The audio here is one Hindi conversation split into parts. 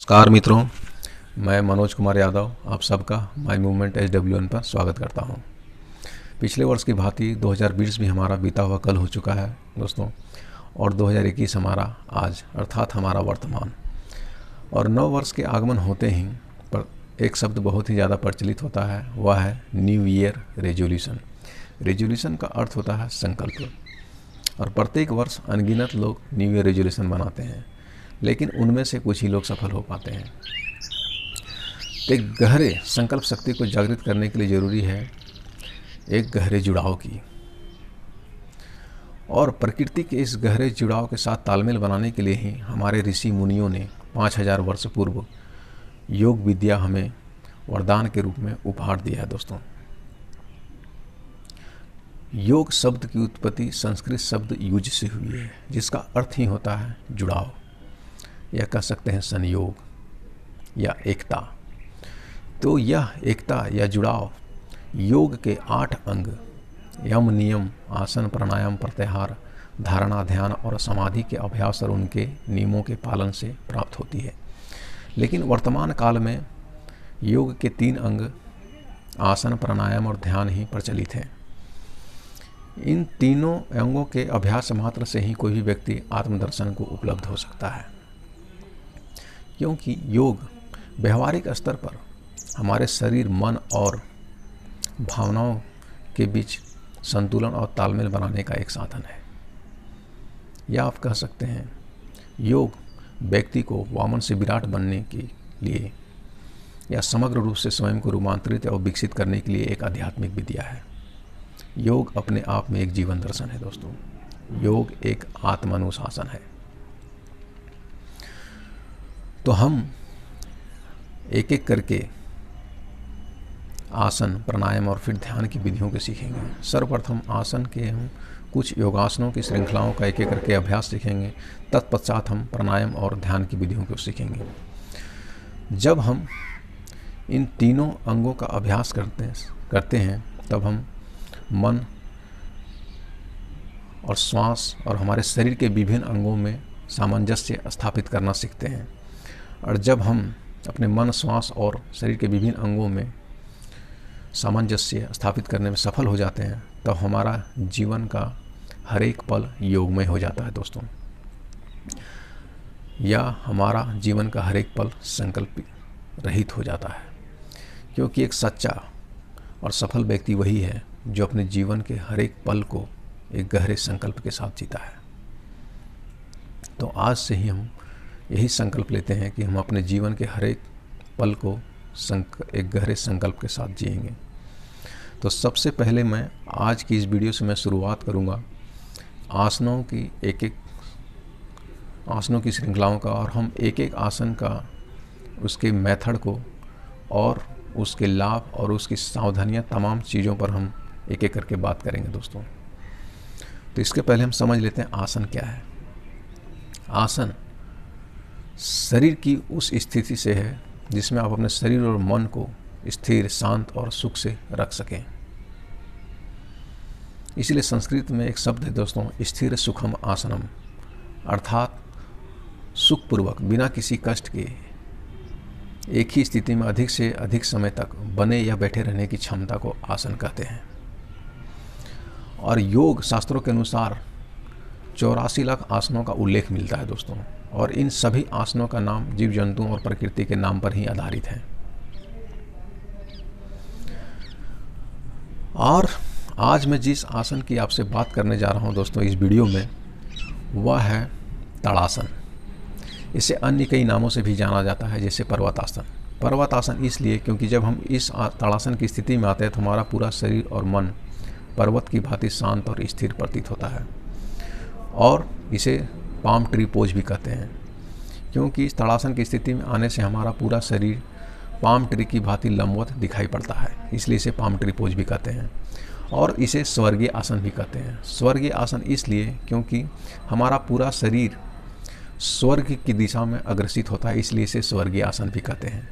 नमस्कार मित्रों, मैं मनोज कुमार यादव आप सबका माई मूवमेंट SWN पर स्वागत करता हूं। पिछले वर्ष की भांति 2020 भी हमारा बीता हुआ कल हो चुका है दोस्तों, और 2021 हमारा आज अर्थात हमारा वर्तमान। और नव वर्ष के आगमन होते ही पर एक शब्द बहुत ही ज़्यादा प्रचलित होता है, वह है न्यू ईयर रेजोल्यूशन। रेजोल्यूशन का अर्थ होता है संकल्प, और प्रत्येक वर्ष अनगिनत लोग न्यू ईयर रेजोल्यूशन बनाते हैं, लेकिन उनमें से कुछ ही लोग सफल हो पाते हैं। एक गहरे संकल्प शक्ति को जागृत करने के लिए ज़रूरी है एक गहरे जुड़ाव की, और प्रकृति के इस गहरे जुड़ाव के साथ तालमेल बनाने के लिए ही हमारे ऋषि मुनियों ने 5000 वर्ष पूर्व योग विद्या हमें वरदान के रूप में उपहार दिया है दोस्तों। योग शब्द की उत्पत्ति संस्कृत शब्द युज से हुई है, जिसका अर्थ ही होता है जुड़ाव, या कह सकते हैं संयोग या एकता। तो यह एकता या जुड़ाव योग के 8 अंग यम, नियम, आसन, प्राणायाम, प्रत्याहार, धारणा, ध्यान और समाधि के अभ्यास और उनके नियमों के पालन से प्राप्त होती है। लेकिन वर्तमान काल में योग के 3 अंग आसन, प्राणायाम और ध्यान ही प्रचलित हैं। इन तीनों अंगों के अभ्यास मात्र से ही कोई भी व्यक्ति आत्मदर्शन को उपलब्ध हो सकता है, क्योंकि योग व्यवहारिक स्तर पर हमारे शरीर, मन और भावनाओं के बीच संतुलन और तालमेल बनाने का एक साधन है। या आप कह सकते हैं योग व्यक्ति को वामन से विराट बनने के लिए या समग्र रूप से स्वयं को रूपांतरित और विकसित करने के लिए एक आध्यात्मिक विद्या है। योग अपने आप में एक जीवन दर्शन है दोस्तों। योग एक आत्मानुशासन है। तो हम एक एक करके आसन, प्राणायाम और फिर ध्यान की विधियों को सीखेंगे। सर्वप्रथम आसन के हम कुछ योगासनों की श्रृंखलाओं का एक एक करके अभ्यास सीखेंगे। तत्पश्चात हम प्राणायाम और ध्यान की विधियों को सीखेंगे। जब हम इन तीनों अंगों का अभ्यास करते हैं तब हम मन और श्वास और हमारे शरीर के विभिन्न अंगों में सामंजस्य स्थापित करना सीखते हैं। और जब हम अपने मन, श्वास और शरीर के विभिन्न अंगों में सामंजस्य स्थापित करने में सफल हो जाते हैं, तब हमारा जीवन का हर एक पल योगमय हो जाता है दोस्तों, या हमारा जीवन का हर एक पल संकल्प रहित हो जाता है। क्योंकि एक सच्चा और सफल व्यक्ति वही है जो अपने जीवन के हर एक पल को एक गहरे संकल्प के साथ जीता है। तो आज से ही हम यही संकल्प लेते हैं कि हम अपने जीवन के हर एक पल को एक गहरे संकल्प के साथ जिएंगे। तो सबसे पहले मैं आज की इस वीडियो से मैं शुरुआत करूंगा आसनों की श्रृंखलाओं का, और हम एक एक आसन का उसके मेथड को और उसके लाभ और उसकी सावधानियां, तमाम चीज़ों पर हम एक एक करके बात करेंगे दोस्तों। तो इसके पहले हम समझ लेते हैं आसन क्या है। आसन शरीर की उस स्थिति से है जिसमें आप अपने शरीर और मन को स्थिर, शांत और सुख से रख सकें। इसलिए संस्कृत में एक शब्द है दोस्तों, स्थिर सुखम आसनम, अर्थात सुखपूर्वक बिना किसी कष्ट के एक ही स्थिति में अधिक से अधिक समय तक बने या बैठे रहने की क्षमता को आसन कहते हैं। और योग शास्त्रों के अनुसार 84 लाख आसनों का उल्लेख मिलता है दोस्तों, और इन सभी आसनों का नाम जीव जंतुओं और प्रकृति के नाम पर ही आधारित है। और आज मैं जिस आसन की आपसे बात करने जा रहा हूं दोस्तों इस वीडियो में, वह है ताड़ासन। इसे अन्य कई नामों से भी जाना जाता है, जैसे पर्वतासन। पर्वतासन इसलिए क्योंकि जब हम इस ताड़ासन की स्थिति में आते हैं तो हमारा पूरा शरीर और मन पर्वत की भांति शांत और स्थिर प्रतीत होता है। और इसे पाम ट्री पोज भी कहते हैं, क्योंकि इस ताड़ासन की स्थिति में आने से हमारा पूरा शरीर पाम ट्री की भांति लंबवत दिखाई पड़ता है, इसलिए इसे पाम ट्री पोज भी कहते हैं। और इसे स्वर्गीय आसन भी कहते हैं। स्वर्गीय आसन इसलिए क्योंकि हमारा पूरा शरीर स्वर्ग की दिशा में अग्रसित होता है, इसलिए इसे स्वर्गीय आसन भी कहते हैं।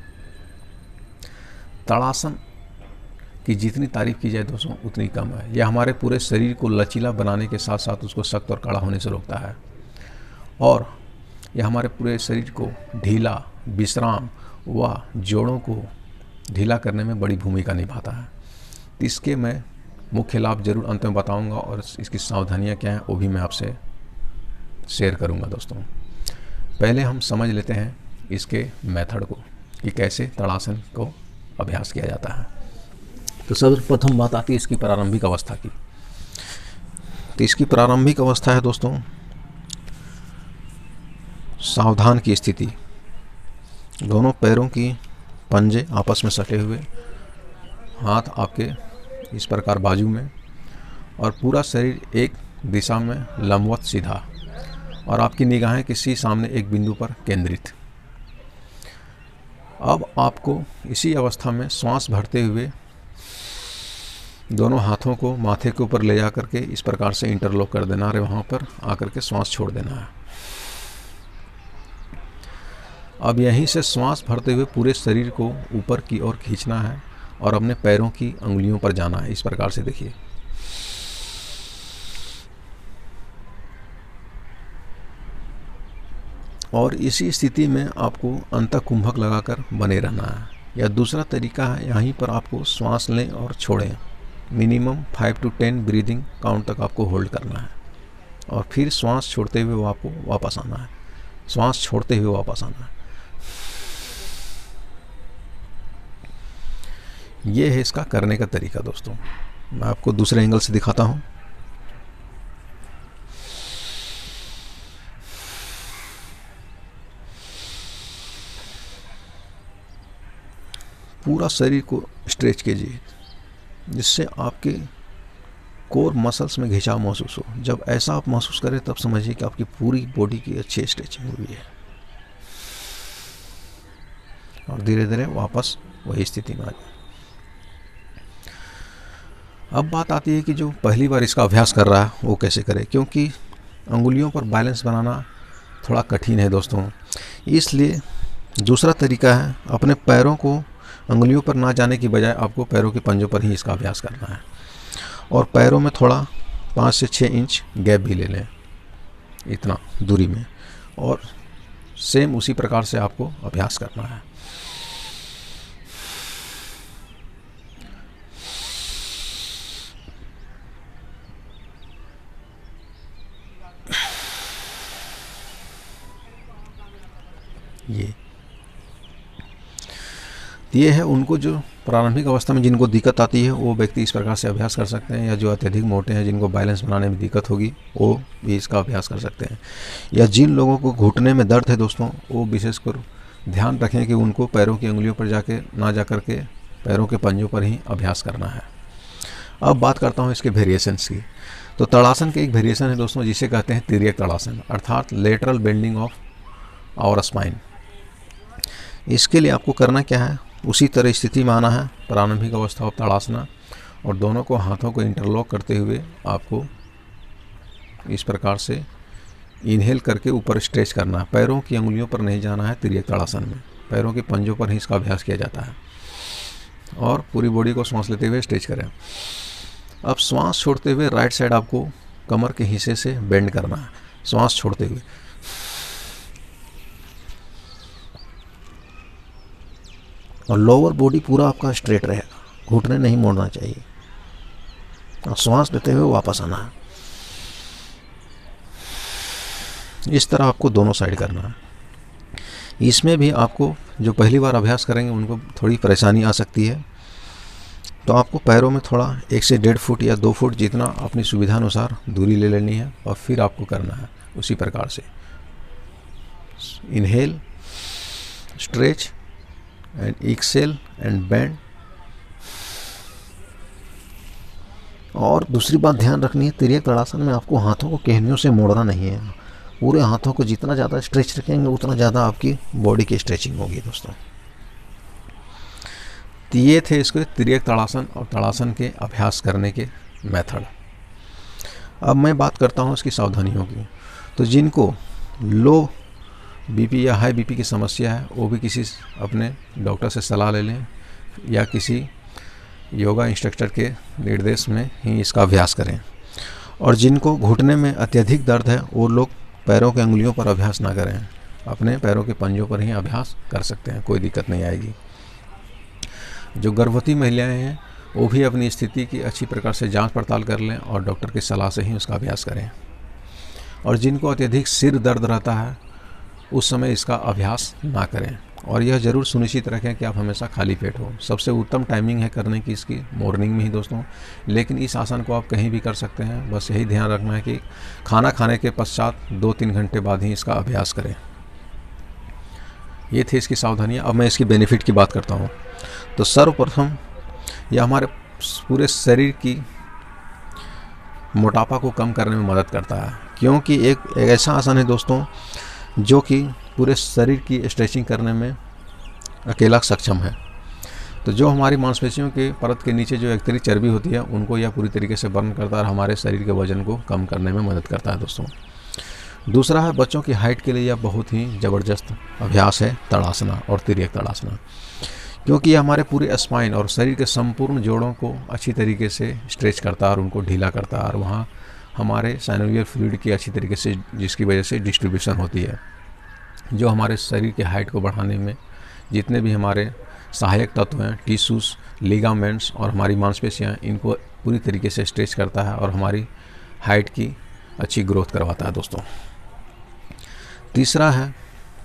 ताड़ासन की जितनी तारीफ की जाए दोस्तों उतनी कम है। यह हमारे पूरे शरीर को लचीला बनाने के साथ साथ उसको सख्त और कड़ा होने से रोकता है, और यह हमारे पूरे शरीर को ढीला विश्राम व जोड़ों को ढीला करने में बड़ी भूमिका निभाता है। तो इसके मैं मुख्य लाभ जरूर अंत में बताऊंगा और इसकी सावधानियां क्या हैं वो भी मैं आपसे शेयर करूंगा दोस्तों। पहले हम समझ लेते हैं इसके मेथड को कि कैसे ताड़ासन को अभ्यास किया जाता है। तो सर्वप्रथम बात आती है इसकी प्रारंभिक अवस्था की। तो इसकी प्रारंभिक अवस्था है दोस्तों सावधान की स्थिति। दोनों पैरों की पंजे आपस में सटे हुए, हाथ आपके इस प्रकार बाजू में और पूरा शरीर एक दिशा में लंबवत सीधा और आपकी निगाहें किसी सामने एक बिंदु पर केंद्रित। अब आपको इसी अवस्था में श्वास भरते हुए दोनों हाथों को माथे के ऊपर ले जा करके इस प्रकार से इंटरलॉक कर देना है, वहाँ पर आकर के श्वास छोड़ देना है। अब यहीं से श्वास भरते हुए पूरे शरीर को ऊपर की ओर खींचना है और अपने पैरों की अंगुलियों पर जाना है। इस प्रकार से देखिए, और इसी स्थिति में आपको अंतःकुंभक लगाकर बने रहना है। या दूसरा तरीका है, यहीं पर आपको श्वास लें और छोड़ें। मिनिमम 5 to 10 ब्रीदिंग काउंट तक आपको होल्ड करना है और फिर श्वास छोड़ते हुए आपको वापस आना है, श्वास छोड़ते हुए वापस आना है। ये है इसका करने का तरीका दोस्तों। मैं आपको दूसरे एंगल से दिखाता हूँ। पूरा शरीर को स्ट्रेच कीजिए जिससे आपके कोर मसल्स में घिंचाव महसूस हो। जब ऐसा आप महसूस करें तब समझिए कि आपकी पूरी बॉडी की अच्छी स्ट्रेचिंग हुई है और धीरे धीरे वापस वही स्थिति में आ जाए। अब बात आती है कि जो पहली बार इसका अभ्यास कर रहा है वो कैसे करे, क्योंकि अंगुलियों पर बैलेंस बनाना थोड़ा कठिन है दोस्तों। इसलिए दूसरा तरीका है, अपने पैरों को अंगुलियों पर ना जाने की बजाय आपको पैरों के पंजों पर ही इसका अभ्यास करना है और पैरों में थोड़ा 5 से 6 इंच गैप भी ले लें, इतना दूरी में, और सेम उसी प्रकार से आपको अभ्यास करना है। ये है उनको जो प्रारंभिक अवस्था में जिनको दिक्कत आती है वो व्यक्ति इस प्रकार से अभ्यास कर सकते हैं, या जो अत्यधिक मोटे हैं जिनको बैलेंस बनाने में दिक्कत होगी वो भी इसका अभ्यास कर सकते हैं। या जिन लोगों को घुटने में दर्द है दोस्तों, वो विशेषकर ध्यान रखें कि उनको पैरों की अंगुलियों पर जाके ना जा कर के पैरों के पंजों पर ही अभ्यास करना है। अब बात करता हूँ इसके वेरिएशंस की। तो ताड़ासन के एक वेरिएशन है दोस्तों जिसे कहते हैं तिर्यक ताड़ासन, अर्थात lateral bending of our spine. इसके लिए आपको करना क्या है, उसी तरह स्थिति में आना है, प्रारंभिक अवस्था ऑफ ताड़ासना, और दोनों को हाथों को इंटरलॉक करते हुए आपको इस प्रकार से इनहेल करके ऊपर स्ट्रेच करना है। पैरों की अंगुलियों पर नहीं जाना है तिर्यक ताड़ासन में, पैरों के पंजों पर ही इसका अभ्यास किया जाता है। और पूरी बॉडी को सांस लेते हुए स्ट्रेच करें। अब श्वास छोड़ते हुए राइट साइड आपको कमर के हिस्से से बेंड करना है, श्वास छोड़ते हुए। और लोअर बॉडी पूरा आपका स्ट्रेट रहेगा, घुटने नहीं मोड़ना चाहिए, और श्वास लेते हुए वापस आना है। इस तरह आपको दोनों साइड करना है। इसमें भी आपको जो पहली बार अभ्यास करेंगे उनको थोड़ी परेशानी आ सकती है, तो आपको पैरों में थोड़ा 1 से 1.5 फुट या 2 फुट जितना अपनी सुविधा अनुसार दूरी ले लेनी है और फिर आपको करना है उसी प्रकार से। Inhale, stretch and exhale and bend. और दूसरी बात ध्यान रखनी है, तिर्यक ताड़ासन में आपको हाथों को केहनियों से मोड़ना नहीं है। पूरे हाथों को जितना ज़्यादा स्ट्रेच रखेंगे उतना ज़्यादा आपकी बॉडी की स्ट्रेचिंग होगी दोस्तों। तो ये थे इसके तिर्यक ताड़ासन और ताड़ासन के अभ्यास करने के मेथड। अब मैं बात करता हूँ इसकी सावधानियों की। तो जिनको लो बीपी या हाई बीपी की समस्या है वो भी किसी अपने डॉक्टर से सलाह ले लें या किसी योगा इंस्ट्रक्टर के निर्देश में ही इसका अभ्यास करें। और जिनको घुटने में अत्यधिक दर्द है वो लोग पैरों के अंगुलियों पर अभ्यास ना करें, अपने पैरों के पंजों पर ही अभ्यास कर सकते हैं, कोई दिक्कत नहीं आएगी। जो गर्भवती महिलाएं हैं वो भी अपनी स्थिति की अच्छी प्रकार से जांच पड़ताल कर लें और डॉक्टर की सलाह से ही उसका अभ्यास करें। और जिनको अत्यधिक सिर दर्द रहता है उस समय इसका अभ्यास ना करें, और यह ज़रूर सुनिश्चित रखें कि आप हमेशा खाली पेट हो। सबसे उत्तम टाइमिंग है करने की इसकी मॉर्निंग में ही दोस्तों, लेकिन इस आसन को आप कहीं भी कर सकते हैं। बस यही ध्यान रखना है कि खाना खाने के पश्चात 2-3 घंटे बाद ही इसका अभ्यास करें। ये थी इसकी सावधानियाँ। अब मैं इसकी बेनिफिट की बात करता हूँ। तो सर्वप्रथम यह हमारे पूरे शरीर की मोटापा को कम करने में मदद करता है, क्योंकि एक ऐसा आसन है दोस्तों जो कि पूरे शरीर की स्ट्रेचिंग करने में अकेला सक्षम है। तो जो हमारी मांसपेशियों के परत के नीचे जो अतिरिक्त चर्बी होती है उनको यह पूरी तरीके से बर्न करता है और हमारे शरीर के वजन को कम करने में मदद करता है दोस्तों। दूसरा है बच्चों की हाइट के लिए यह बहुत ही ज़बरदस्त अभ्यास है तड़ासना और तिर्यक तड़ासना, क्योंकि यह हमारे पूरे स्पाइन और शरीर के संपूर्ण जोड़ों को अच्छी तरीके से स्ट्रेच करता है और उनको ढीला करता है, और वहाँ हमारे साइनोवियल फ्लूइड की अच्छी तरीके से, जिसकी वजह से डिस्ट्रीब्यूशन होती है, जो हमारे शरीर के हाइट को बढ़ाने में जितने भी हमारे सहायक तत्व हैं, टिश्यूज़, लिगामेंट्स और हमारी मांसपेशियाँ, इनको पूरी तरीके से स्ट्रेच करता है और हमारी हाइट की अच्छी ग्रोथ करवाता है दोस्तों। तीसरा है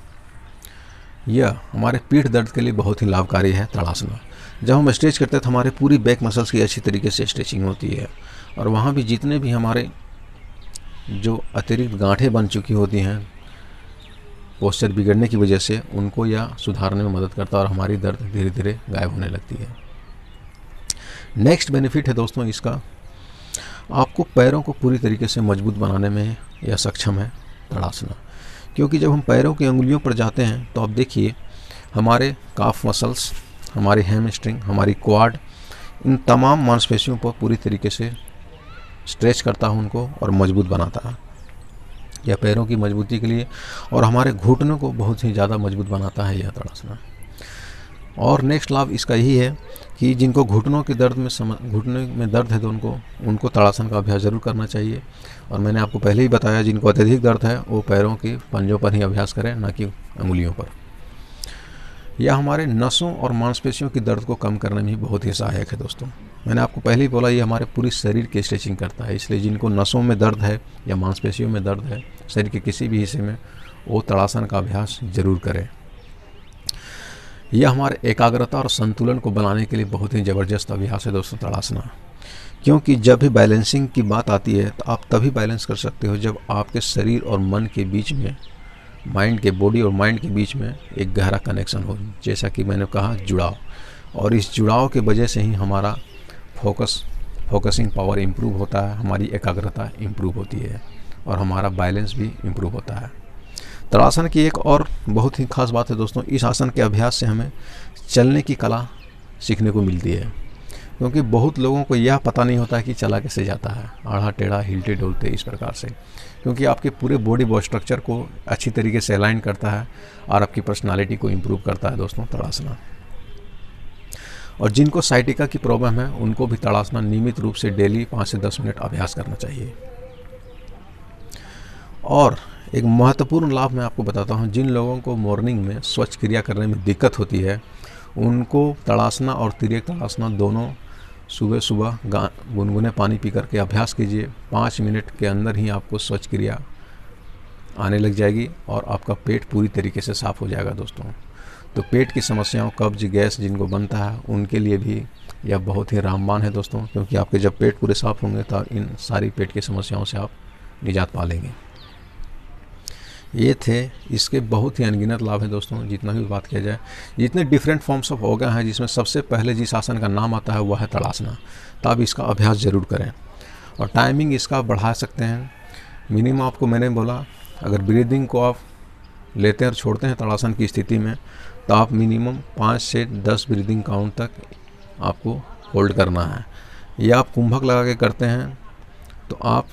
यह हमारे पीठ दर्द के लिए बहुत ही लाभकारी है तड़ासना। जब हम स्ट्रेच करते हैं तो हमारे पूरी बैक मसल्स की अच्छी तरीके से स्ट्रेचिंग होती है, और वहाँ भी जितने भी हमारे जो अतिरिक्त गांठें बन चुकी होती हैं पोस्चर बिगड़ने की वजह से, उनको यह सुधारने में मदद करता है और हमारी दर्द धीरे धीरे गायब होने लगती है। नेक्स्ट बेनिफिट है दोस्तों इसका, आपको पैरों को पूरी तरीके से मजबूत बनाने में यह सक्षम है तड़ासना, क्योंकि जब हम पैरों की अंगुलियों पर जाते हैं तो आप देखिए हमारे काफ मसल्स, हमारी हैमस्ट्रिंग, हमारी क्वाड, इन तमाम मांसपेशियों पर पूरी तरीके से स्ट्रेच करता है उनको और मजबूत बनाता है। यह पैरों की मजबूती के लिए और हमारे घुटनों को बहुत ही ज़्यादा मजबूत बनाता है यह तड़ासना। और नेक्स्ट लाभ इसका यही है कि जिनको घुटनों के दर्द में घुटने में दर्द है तो उनको तड़ासन का अभ्यास ज़रूर करना चाहिए। और मैंने आपको पहले ही बताया जिनको अत्यधिक दर्द है वो पैरों के पंजों पर ही अभ्यास करें, ना कि अंगुलियों पर। यह हमारे नसों और मांसपेशियों की दर्द को कम करने में भी बहुत ही सहायक है दोस्तों। मैंने आपको पहले ही बोला ये हमारे पूरी शरीर की स्ट्रेचिंग करता है, इसलिए जिनको नसों में दर्द है या मांसपेशियों में दर्द है शरीर के किसी भी हिस्से में, वो तड़ासन का अभ्यास ज़रूर करें। यह हमारे एकाग्रता और संतुलन को बनाने के लिए बहुत ही ज़बरदस्त अभ्यास है दोस्तों तड़ासना, क्योंकि जब भी बैलेंसिंग की बात आती है तो आप तभी बैलेंस कर सकते हो जब आपके शरीर और मन के बीच में, माइंड के, बॉडी और माइंड के बीच में एक गहरा कनेक्शन हो, जैसा कि मैंने कहा जुड़ाव। और इस जुड़ाव के वजह से ही हमारा फोकसिंग पावर इम्प्रूव होता है, हमारी एकाग्रता इम्प्रूव होती है और हमारा बैलेंस भी इम्प्रूव होता है। तड़ासन की एक और बहुत ही खास बात है दोस्तों, इस आसन के अभ्यास से हमें चलने की कला सीखने को मिलती है, क्योंकि बहुत लोगों को यह पता नहीं होता है कि चला कैसे जाता है, आड़ा टेढ़ा हिलते डुलते इस प्रकार से, क्योंकि आपके पूरे बॉडी स्ट्रक्चर को अच्छी तरीके से अलाइन करता है और आपकी पर्सनालिटी को इम्प्रूव करता है दोस्तों तड़ासना। और जिनको साइटिका की प्रॉब्लम है उनको भी तड़ासना नियमित रूप से डेली 5 से 10 मिनट अभ्यास करना चाहिए। और एक महत्वपूर्ण लाभ मैं आपको बताता हूँ, जिन लोगों को मॉर्निंग में स्वच्छ क्रिया करने में दिक्कत होती है उनको तड़ासना और तिर्यक तड़ासना दोनों सुबह सुबह गुनगुने पानी पी करके अभ्यास कीजिए। 5 मिनट के अंदर ही आपको स्वच्छ क्रिया आने लग जाएगी और आपका पेट पूरी तरीके से साफ़ हो जाएगा दोस्तों। तो पेट की समस्याओं, कब्ज, गैस जिनको बनता है उनके लिए भी यह बहुत ही रामबाण है दोस्तों, क्योंकि आपके जब पेट पूरे साफ़ होंगे तो इन सारी पेट की समस्याओं से आप निजात पा लेंगे। ये थे इसके बहुत ही अनगिनत लाभ है दोस्तों, जितना भी बात किया जाए। जितने डिफरेंट फॉर्म्स ऑफ योगा हैं जिसमें सबसे पहले जिस आसन का नाम आता है वह है तड़ासना, तो आप इसका अभ्यास ज़रूर करें। और टाइमिंग इसका बढ़ा सकते हैं। मिनिमम आपको मैंने बोला, अगर ब्रीदिंग को आप लेते हैं और छोड़ते हैं तड़ासन की स्थिति में तो आप मिनिमम 5 से 10 ब्रीदिंग काउंट तक आपको होल्ड करना है। या आप कुंभक लगा के करते हैं तो आप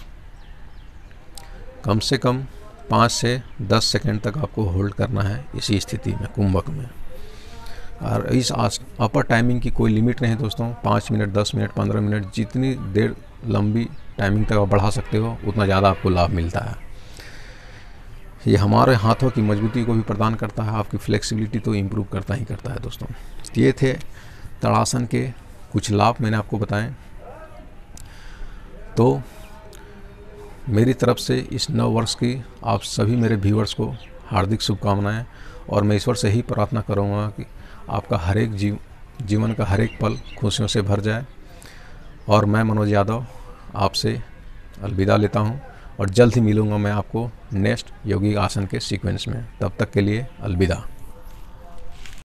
कम से कम 5 से 10 सेकंड तक आपको होल्ड करना है इसी स्थिति में, कुंभक में। और इस अपर टाइमिंग की कोई लिमिट नहीं दोस्तों, 5 मिनट, 10 मिनट, 15 मिनट, जितनी देर लंबी टाइमिंग तक आप बढ़ा सकते हो उतना ज़्यादा आपको लाभ मिलता है। ये हमारे हाथों की मजबूती को भी प्रदान करता है, आपकी फ्लेक्सिबिलिटी तो इम्प्रूव करता ही करता है दोस्तों। ये थे ताड़ासन के कुछ लाभ मैंने आपको बताएं। तो मेरी तरफ से इस नव वर्ष की आप सभी मेरे व्यूअर्स को हार्दिक शुभकामनाएं, और मैं ईश्वर से ही प्रार्थना करूंगा कि आपका हर एक जीवन का हर एक पल खुशियों से भर जाए। और मैं मनोज यादव आपसे अलविदा लेता हूं, और जल्द ही मिलूंगा मैं आपको नेक्स्ट योगिक आसन के सीक्वेंस में। तब तक के लिए अलविदा।